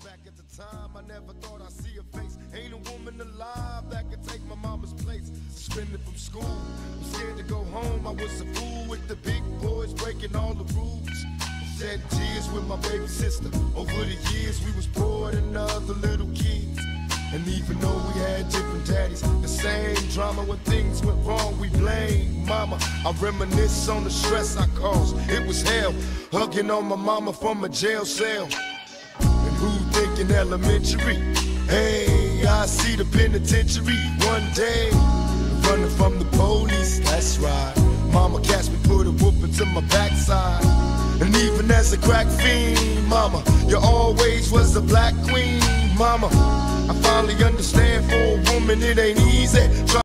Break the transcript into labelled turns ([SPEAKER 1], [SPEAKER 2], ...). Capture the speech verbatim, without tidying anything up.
[SPEAKER 1] back at the time, I never thought I'd see her face. Ain't a woman alive that could take my mama's place. Suspended from school, I'm scared to go home. I was a fool with the big boys breaking all the rules. Shed tears with my baby sister. Over the years, we was poor than other little kids. And even though we had different daddies, the same drama when things went wrong, we blame mama. I reminisce on the stress I caused. It was hell, hugging on my mama from a jail cell. And who thinking elementary? Hey, I see the penitentiary one day. Running from the police, that's right. Mama catch me, put a whoop into my backside. And even as a crack fiend, mama, you always was the black queen, mama. I finally understand for a woman it ain't easy.